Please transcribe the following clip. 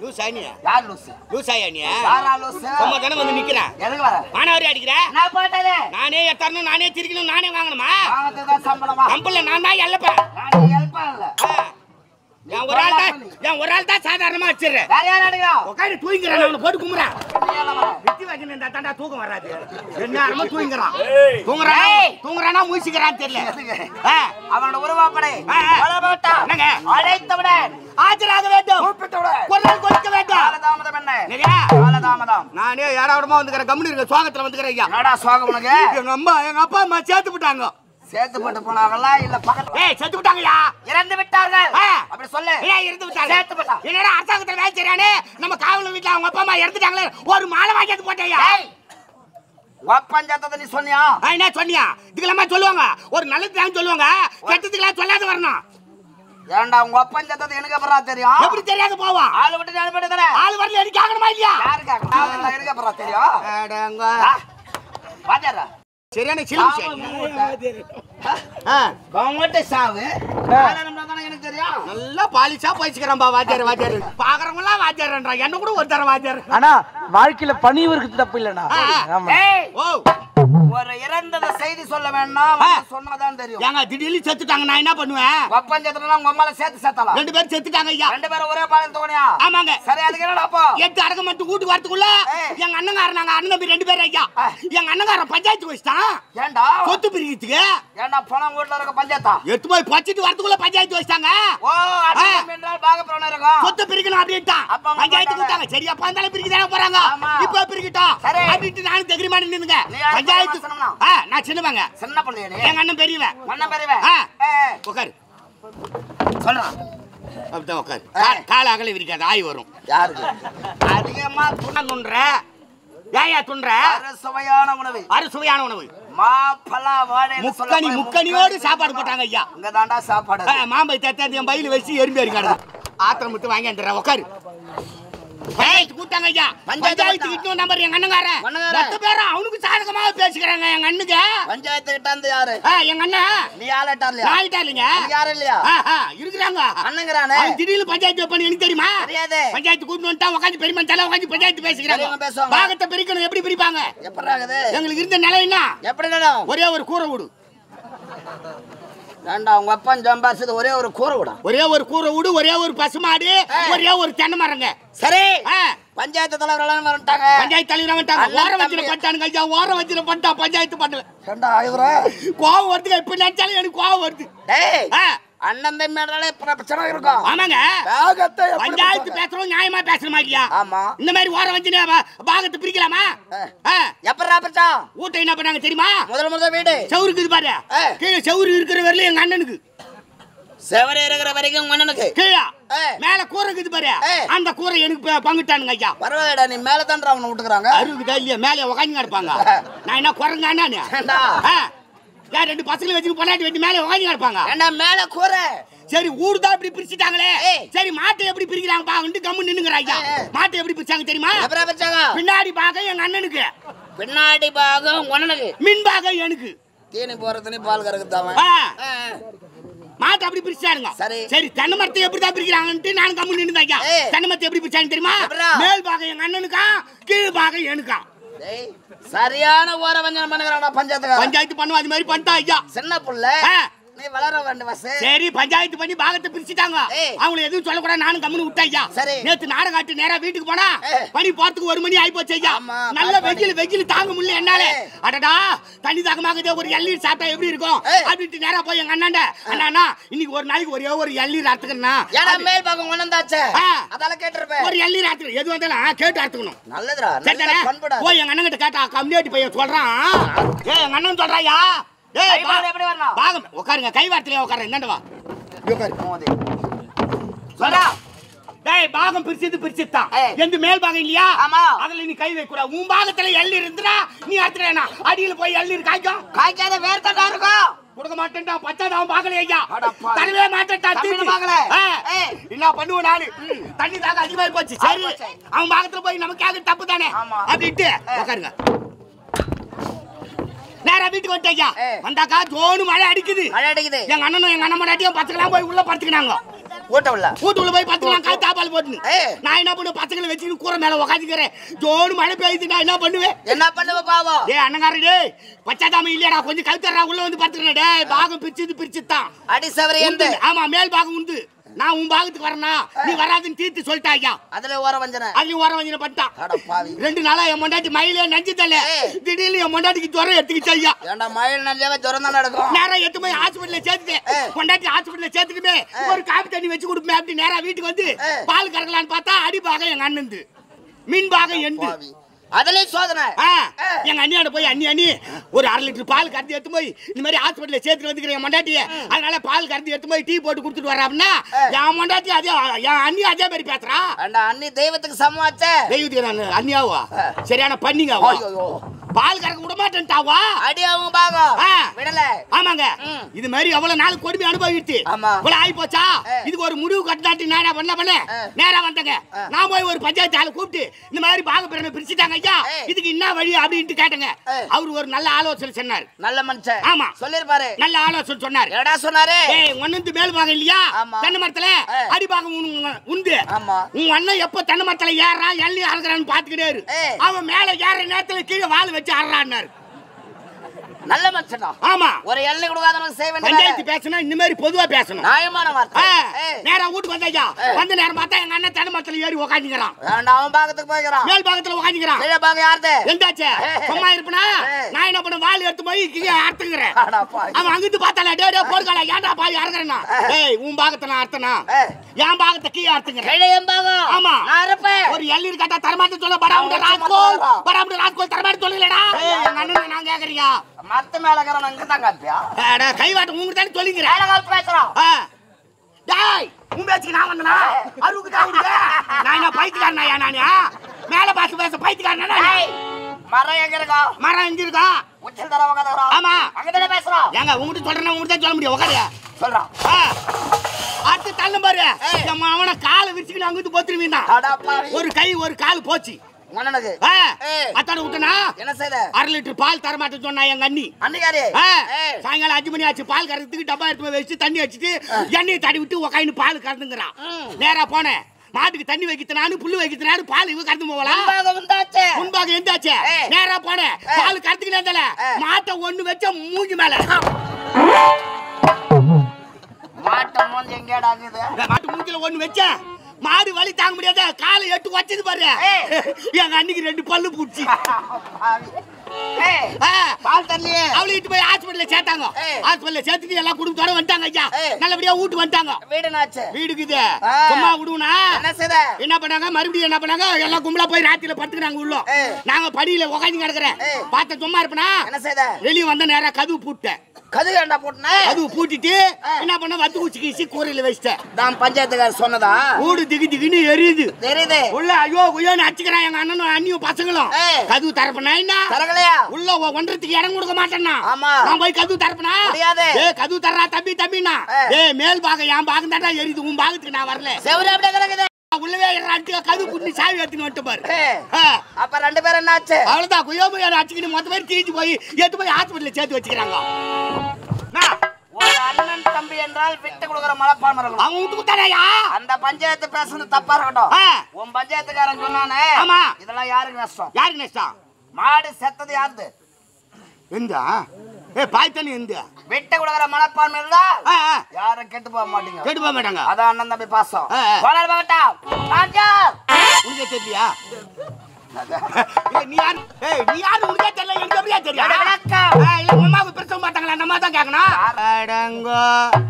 லூசா நீ? யார் லூசு? லூசாயா நீ? யாரா லூசு? சும்மா தானே வந்து நிக்கிறேன். எதுக்கு வர? மானாவரி அடிக்கிற? நான் போட்டதே. நானே எத்தரணும், நானே திரிக்கணும், நானே வாங்கணுமா? வாங்கறதுதான் சம்பளமா? கம்பல்ல நான் தான் எல்லப்பேன். நான் ஹெல்ப் பண்ணல. என் ஒரு ஆள் தான் சாதாரணமா வச்சிடுறேன். வேற யார் அடிக்கிறா? உட்காந்து தூங்கிக்கிறான், அவனை போட்டு கும்புறான். வித்தி வச்சு இந்த தாண்டா தூக்கம் வராது. என்ன தூங்குறான்? தூங்குறானா மூசிக்கிறான்னு தெரியல. அவனோட உருவாப்படை என்னங்க அழைத்தவுடன் ஆஜராக வேண்டும், குரல் கொடுக்க வேண்டும். காலதாமதம் என்ன? காலதாமதம். நானே ஏடாவிடமா வந்துக்கிறேன், கம்முனு இருக்க சோகத்துல வந்துக்கிறேன் ஐயா. என்னடா சோகம் உனக்கு? எங்க அப்பா அம்மா சேர்த்து விட்டாங்க. சேர்த்து போட்டு போனாங்களா இல்ல பக்கத்துல? செத்து விட்டாங்கய்யா. இறந்து விட்டார்கள். அப்படி சொல்லு. இறந்து விட்டாங்க. சேர்த்து போட்டா. என்னடா அரசாங்கத்துல வேலை செய்யறானே, நம்ம காவல் வீட்டுல அவங்க அப்பா அம்மா இறந்துட்டாங்களே, ஒரு மாலை வாங்கி போட்டேயா. ஒப்பஞ்சத்தை நீ சொன்னியா? என்ன சொன்னியா? இதுக்கெல்லாம் சொல்லுவாங்க, ஒரு நல்லதுதான் சொல்லுவாங்க, கெட்டதுக்கெல்லாம் சொல்லாத வரணும். ஏண்டா உங்க ஒப்பஞ்சத்தை எனக்கு அப்புறம் தெரியும்? எப்படி தெரியாது போவோம்? ஆளு விட்டு அனுப்பிட்டு தானே? ஆள் வரல, எனக்கு ஆகணுமா இல்லையா? யாருக்காக? எனக்கு அப்புறம் தெரியும். வாஜாரா சரியான சிலிச்சு. சாவு எனக்கு தெரியும். நல்லா பாலிஷா போயிச்சுக்கிறான்பா வாத்தியார். பாக்குறவங்க எல்லாம் வாத்தியார்ன்றா, என்ன கூட ஒரு தர வாத்தியார். ஆனா வாழ்க்கையில பணிவு இருக்கு, தப்பு இல்லனா? ஒரு இறந்தத செய்தி சொல்ல வேண்டாம், சொன்னாதான் தெரியும். ஏங்க திடீர்னு செத்துட்டாங்க, நான் என்ன பண்ணுவேன்? ஒப்பஞ்சத்துல உங்க அம்மால சேர்த்து செத்தலாம். 2 பேரும் செத்துட்டாங்க ஐயா. 2 பேரும் ஒரே பாலம் தோணியா? ஆமாங்க. சரி, அதுக்கு என்னடா அப்போ? 8 அடக்க மட்டும் வீட்டுக்கு வரதுக்குள்ள எங்க அண்ணங்காரன், நாங்க அண்ணன் 2 பேரும் ஐயா. எங்க அண்ணங்காரன் பஞ்சாயத்து வச்சுட்டான். ஏண்டா சொத்து பிரிக்கிறதுக்கு? ஏண்டா பணம் வீட்டுல இருக்க பஞ்சாயத்தா? எடுத்து போய் பச்சிட்டு வரதுக்குள்ள பஞ்சாயத்து வச்சுட்டாங்க. ஓ, அண்ணன் என்றால் பாகப்பிரவணம் இருக்கும். சொத்து பிரிக்கணும் அப்படின்ட்டான். பஞ்சாயத்து கொடுத்தாங்க. சரி, அப்பா இருந்தாலும் பிரிக்கதானே போறாங்க, இப்ப பிரிக்கட்டும் அப்படின்ட்டு நானும் தகிரிமா நின்னுங்க. பஞ்சாயத்து நான் சின்னவங்க. சின்ன பிள்ளையா நீ? எங்க அண்ணன் பெரியவன். அண்ணன் பெரியவன். உட்காரு. சொல்றான். அப்படிதான் உட்காரு. கால அகல விரிக்காது, ஆய் வரும். யாருக்கு? அதிகமா துண்ணுன்ற ஏயா துண்ற? அறுசுவையான உணவு. அறுசுவையான உணவு. மாப்பழா வாழை முக்கனியோடு சாப்பாடு போட்டாங்க ஐயா. இங்க தாண்டா சாப்பாடு. மாம்பை தத்தாந்து என் பையில வச்சு எறும்பி இருக்காரு. ஆத்திரம் விட்டு வாங்கி வந்துடுறேன். உட்காரு. கூட்டாங்க ஐயா. பஞ்சாயத்து நம்பர் எங்க அண்ணங்காரன் 10 பேரும் அவனுக்கு சாதகமாக பேசிக்கிறாங்க. எங்க அண்ணுக்கு பஞ்சாயத்து கிட்ட யாரு? எங்க அண்ணன். நீ ஆளட்டா இல்லையா? ஆயிட்டா இல்லைங்க. யாரும் இல்லையா? இருக்கிறாங்க. அண்ணங்கிறானே. திடீர்னு பஞ்சாயத்து வைப்பானு எனக்கு தெரியுமா? தெரியாது. பஞ்சாயத்து கூட்டு வந்துட்டா உட்காந்து பெருமை தலை உட்காந்து பஞ்சாயத்து பேசிக்கிறாங்க. பாகத்தை பிரிக்கணும், எப்படி பிரிப்பாங்க? எப்படி ஆகுது? எங்களுக்கு இருந்த நிலை என்ன? எப்படி நிலம்? ஒரே ஒரு கூரை வீடு. ஏண்டா உங்க அப்பா சம்பாரிச்சது ஒரே ஒரு கூரை வீடா? ஒரே ஒரு கூரை வீடு, ஒரே ஒரு பசுமாடு, ஒரே ஒரு தென்னை மரங்க. சரி, பஞ்சாயத்து தலைவர் எல்லாம் வந்துட்டாங்க. பஞ்சாயத்து தலைவர் வந்துட்டாங்க. ஓர வச்சிர பண்ணிட்டானுங்க ஐயா. ஓர வச்சிர பண்ணிட்டா பஞ்சாயத்து பண்ணல. ஏண்டா இவரே கோவம் வருது. இப்ப நினைச்சாலும் எனக்கு கோவம் வருது. டேய், அண்ணன் தம்பியாலே பிரச்சனை இருக்கும். ஆமாங்க. பாகத்தை பஞ்சாயத்து பேசுறோம், நியாயமா பேசணுமா இல்லையா? ஆமா. இந்த மாதிரி ஓர வச்சு பாகத்தை பிரிக்கலாமா? எப்படா பிரிச்சா? ஊட்ட என்ன பண்ணாங்க தெரியுமா? முதல் வீடு செவுருக்கு இது பாரு. கீழே செவுரு இருக்கிற வரையிலும் எங்க அண்ணனுக்கு. செவரே இருக்கிற வரைக்கும் உங்க அண்ணனுக்கு. கீழே மேல கூரை இருக்குது பாரு, அந்த கூரை எனக்கு பங்கிட்டானுங்க ஐயா. பரவாயில்லடா, நீ மேல தான்டா அவனை விட்டுக்கிறாங்க. அருகுதா இல்லையா? மேலே உட்காந்து கிடப்பாங்க. நான் என்ன குரங்கானே? யார் 2 பசங்களை வச்சு பொண்டாட்டி வச்சு மேலே உட்காந்து கிடப்பாங்க. ஏண்டா மேல கூரை? சரி, ஊரு தான் இப்படி பிரிச்சுட்டாங்களே, சரி மாட்டை எப்படி பிரிக்கிறாங்க பாகன்னு கம்மு நின்னுங்கறாங்க. மாட்டை எப்படி பிரிச்சாங்க தெரியுமா? எப்படி பிரிச்சாங்க? பின்னாடி பாகம் எங்க அண்ணனுக்கு, பின்னாடி பாகம் உங்க அண்ணனுக்கு, மின் பாகம் எனக்கு. தீனி போறதுன்னு பால் கறக்குதாம. மாட்டை அப்படி பிரிச்சாருங்க. சரி, தென்னை மரத்தை எப்படி தான் பிரிக்கிறாங்கன்னு நான் கம்மு நின்னுங்க. தென்னை மரத்தை எப்படி பிரிச்சாங்க தெரியுமா? மேல் பாகம் எங்க அண்ணனுக்கா, கீழ் பாகம் எனக்கா. சரியான ஓர வஞ்சனம் பண்ணுகிறானா பஞ்சாயத்து? பஞ்சாயத்து பண்ணுவா அது மாதிரி பண்ணிட்டா ஐயா. சின்ன புள்ள நீ வளர வேண்டிய வசே. சரி, பஞ்சாயத்து பண்ணி பாகத்தை பிரிச்சுட்டாங்க. அவங்கள எதுவும் சொல்லக்கூடாது, நானும் கம்முன்னு விட்டேன் ஐயா. நேத்து நாடகம் காட்டு நேரா வீட்டுக்கு போனா பனி போறதுக்கு 1 மணி ஆகி போச்சு ஐயா. நல்ல வெயில் தாங்க முடியல என்னால. அடடா, தண்ணி தாகமாகுது, ஒரு எள்ளீர் சாப்பிட்டா எப்படி இருக்கும் அப்படின்ட்டு நேரா போய் எங்க அண்ணாண்ட, அண்ணா இன்னைக்கு ஒரு நாளைக்கு ஒரே ஒரு எள்ளீர் அறுத்துக்கணும்னா. ஏன்னா மேல் பாகம் ஒண்ணந்தாச்சே, அதால கேட்டிருப்பேன். ஒரு எள்ளீர் அறுத்து எது வந்தாலும் கேட்டு அறுத்துக்கணும். நல்லதுடா. போய் எங்க அண்ணன் கிட்ட கேட்டா கம்யூனிட்டி பையன் சொல்றான். எங்க அண்ணன் சொல்றாயா, எப்படி வரணும்? பாகம் உட்காருங்க, கை வார்த்தையில உட்காரு. என்னண்டவா பாகம் பிரிச்சுதான் எந்த மேல் பாகம் இல்லையா? அதுல நீ கை வைக்க கூடாது. உன் பாகத்துல எள்ளி இருந்தா நீ அறுத்துறா, அடியில போய் எள்ளி காய்க்கும். காய்க்காத வேற தட்டா இருக்கும். கொடுக்க மாட்டேன்டா, பச்சாதான் பாக்கல ஐயா. தரவே மாட்டேன்டா. என்ன பண்ணுவோம் நானு? தண்ணி தாக அதிகமாகி போச்சு. சரி, அவன் பாகத்துல போய் நமக்கு தப்பு தானே அப்படின்ட்டு உட்காருங்க. நேரா வீட்டுக்கு வந்துட்டா வந்தாக்கா ஜோனு மழை அடிக்குது. மழை அடிக்குது. எங்க அண்ணனும் எங்க அண்ணன் மடாட்டியும் பத்துக்கலாம் போய் உள்ள படுத்துக்கினாங்க. வீட்டுக்குள்ள போய் பாத்துக்கலாம் கை தாப்பால் போட்டுன்னு நான் என்ன பண்ணுவேன் பசங்களை வச்சுக்கிட்டு கூரை மேல உக்காந்துக்கிறேன் ஜோடு மழை பெய்யுது நான் என்ன பண்ணுவேன் பாவம் டேய் அண்ணங்காரே டேய் பச்சாதாம இல்லையடா கொஞ்சம் கழுத்தறா உள்ள வந்து பாத்துக்கிறேன் டேய் பாகம் பிரிச்சுதான் அடி சவரி ஆமா மேல் பாகம் உண்டு நான் உன் பாகத்துக்கு வரனா நீ வராதுன்னு தீர்த்து சொல்லிட்டா ஐயா அதுல ஓர வஞ்சனை பண்ணிட்டான் 2 நாளா என் மொண்டாட்டி மயிலே நஞ்சு தல்ல திடீர்னு என் மொண்டாட்டிக்கு ஜுரம் எடுத்துக்கிச்சு ஐயா ஏண்டா மயில் நஞ்சாவே ஜுரம் தான் நடக்கும் நேரா எட்டு போய் ஹாஸ்பிட்டல்ல சேர்த்துட்டேன் மொண்டாட்டி ஹாஸ்பிட்டல்ல சேர்த்துட்டுமே ஒரு காப்பி தண்ணி வச்சு கொடுப்பேன் அப்படி நேரா வீட்டுக்கு வந்து பால் கறக்கலான்னு பார்த்தா அடி பாகம் எங்க அண்ணன் மீன் பாகம் எண்டு அதுல சோதனை எங்க அண்ணியோட போய் அண்ணி ஒரு 1/2 லிட்டர் பால் கறந்து எடுத்து போய் இந்த மாதிரி ஹாஸ்பிட்டல்ல சேர்த்து வந்துக்கிறேன் மொண்டாட்டிய அதனால பால் கறந்து எடுத்து போய் டீ போட்டு கொடுத்துட்டு வரா அப்படின்னா என் மொண்டாட்டி அதே என் அண்ணி அதே மாதிரி பேசுறா அண்ணி தெய்வத்துக்கு சமமாச்சே தெய்வத்துக்கு நான் அண்ணியாவா சரியான பண்ணிங்க பால் கறக்க விட மாட்டேன்ட்டாவா அடியாவும் பாகம் விடல ஆமாங்க இது மாதிரி எவ்வளவு நாள் கொடுமை அனுபவிட்டு இவ்வளவு ஆகி போச்சா இதுக்கு ஒரு முடிவு கட்டாட்டி நான் பண்ண நேரா வந்தேங்க நான் போய் ஒரு பஞ்சாயத்து ஆளை கூப்பிட்டு இந்த மாதிரி பாக பிறனை பிரிச்சுட்டாங்க ஐயா இதுக்கு என்ன வழி அப்படின்ட்டு கேட்டேங்க அவரு ஒரு நல்ல ஆலோசனை சொன்னார் நல்ல மனுஷன் ஆமா சொல்லிருப்பாரு நல்ல ஆலோசனை சொன்னார் என்னடா சொன்னாரு ஒன்னு மேல் பாகம் இல்லையா தென்னை மரத்துல அடிபாகம் உண்டு உன் அண்ணன் எப்ப தென்னை மரத்துல ஏறா எள்ளி அறுக்கிறான்னு பாத்துக்கிட்டாரு அவன் மேல ஏற நேரத்துல கீழே வால் வச்சு அறான்னாரு நல்ல மனுஷனா ஆமா ஒரு எல்லை கொடுக்காதவங்க செய்ய வேண்டிய பஞ்சாயத்து பேசணும் இந்த மாதிரி பொதுவா பேசணும் நியாயமான வார்த்தை நேரா வீட்டுக்கு வந்தாயா வந்து நேரம் பார்த்தா எங்க அண்ணன் தென்னை மரத்துல ஏறி உட்காந்துக்கிறான் அவன் பாகத்துக்கு போய்க்கிறான் மேல் பாகத்துல உட்காந்துக்கிறான் கீழே பாகம் யாருது எந்தாச்சே சும்மா இருப்பனா நான் என்ன பண்ண வால் எடுத்து போய் கீழே அறுத்துக்கிறேன் அவன் அங்கிட்டு பார்த்தால டே போர்க்கால ஏன்டா பாய் அறுக்கிறேன்னா ஏய் உன் பாகத்தை நான் அறுத்தனா என் பாகத்தை கீழே அறுத்துக்கிறேன் கீழே என் பாகம் ஆமா நான் அறுப்பேன் ஒரு எல்லீர் கட்டா தரமாட்டு சொல்ல பராமுட ராஸ்கோல் தரமாட்டு சொல்லலடா எங்க அண்ணன் நான் கேக்குறீங்க மத்த மேலகற நான் இங்க தான் காப்பியா கை வாட்ட உங்களுக்கு தான் சொல்லிக்கிறேன் மேலகால் பேசுறோம் டேய் உன் பேச்சுக்கு நான் வந்தனா அருவுக்கு தாவுடுங்க நான் என்ன பைத்தியக்காரனா நானே மேல பேச பைத்தியக்காரனா டேய் மரம் எங்க இருக்கா மரம் எங்க இருக்கா உச்சல் தர உட்கார்றா ஆமா அங்க தான பேசுறோம் ஏங்க உன்கிட்ட சொல்றேன்னா உன்கிட்ட தான் சொல்ல முடியும் உட்காரு சொல்றான் அடுத்து தள்ளு பாரு நம்ம அவன காலை விரிச்சுக்கிட்டு அங்கிட்டு போத்துருவீனா ஒரு கை ஒரு கால் போச்சு மண்ணனுக்கு அத்தோட விட்டனா என்ன செய்த 1/2 லிட்டர் பால் தர மாட்டேன்னு சொன்னா எங்க அண்ணி அன்னிகாரி சாயங்காலம் 5 மணி ஆச்சு பால் கறக்கிறதுக்கு டப்பா எடுத்து வச்சு தண்ணி வச்சுட்டு எண்ணெயை தடி விட்டு உக்காந்து பால் கறந்துங்கிறான் நேரா போனேன் மாட்டுக்கு தண்ணி வைக்கிறனானு புல்லு வைக்கிறனானு பால் இவ கறந்து போகலாம் முன்பாக எந்தாச்சு நேரா போனேன் பால் கறந்துக்கிட்டே இருந்தால மாட்டை ஒண்ணு வச்ச மூஞ்சி மேல மாட்டு மூஞ்சில ஒண்ணு வச்சேன் மாடு வலி தாங்க முடியாத காலை 8 வச்சது பாரு எங்க அன்னைக்கு 2 பல்லு பூச்சி பால் தரலையே அவளை இட்டு போய் ஹாஸ்பிட்டல்ல சேர்த்தாங்க ஹாஸ்பிட்டல்ல சேர்த்துட்டு எல்லாம் குடும்பத்தோட வந்துட்டாங்க ஐயா நல்லபடியா வீட்டுக்கு வந்துட்டாங்க வீடுக்குது சும்மா விடுவனா என்ன பண்ணாங்க மறுபடியும் என்ன பண்ணாங்க எல்லாம் கும்பலா போய் ராத்திரில படுத்துக்கிறாங்க உள்ள நாங்க படியில உட்காந்து கிடக்குறேன் பார்த்த சும்மா இருப்பனா வெளியே வந்த நேரம் கதவு பூட்டேன் கதவு பூட்டிட்டு என்ன பண்ண வத்து குச்சி கீசி கூரையில வச்சிட்டேன் நான் பஞ்சாயத்துக்கார சொன்னதா ஊடு திகின்னு எரியுது உள்ள ஐயோ குயோன்னு அடிச்சுக்கிறான் எங்க அண்ணனும் அண்ணியும் பசங்களும் கதவு தரப்பனா என்ன உள்ள ஒன்றதுக்கு இடம் கொடுக்க மாட்டேன்னா நான் போய் கதவு தரப்பனா கதவு தர்றா தம்பினா மேல் பாகம் என் பாகம் தாண்டா எரியுது உன் பாகத்துக்கு நான் வரல உள்ளவே கதவு குட்டி சாவி எடுத்துன்னு வந்துட்டு பாரு அப்ப 2 பேரும் என்ன ஆச்சு அவ்வளவுதான் குயோமு அடிச்சுக்கிட்டு மொத்த பேர் தீஞ்சு போய் எடுத்து போய் ஹாஸ்பிட்டல்ல சேர்த்து வச்சுக்கிறாங்க ஒரு அண்ணன் தம்பி என்றால் விட்டு கொடுக்குற மலப்பான்மை இருக்கணும் அவன் விட்டு கொடுத்தானயா அந்த பஞ்சாயத்து பேசுறது தப்பா இருக்கட்டும் உன் பஞ்சாயத்துக்காரன் சொன்னானே இதெல்லாம் யாருக்கு நஷ்டம் மாடு செத்தது யாருது எந்த பாய் தண்ணி எந்த விட்டு கொடுக்குற மனப்பான்மை இருந்தா யாரும் கெட்டு போக மாட்டாங்க அதான் அண்ணன் தம்பி பாசம் உனக்கே தெரியலையா நீ யாரு உனக்கே தெரியல எனக்கு எப்படியா தெரியும் பிரச்சனை மாட்டாங்களா நம்ம தான் கேட்கணும்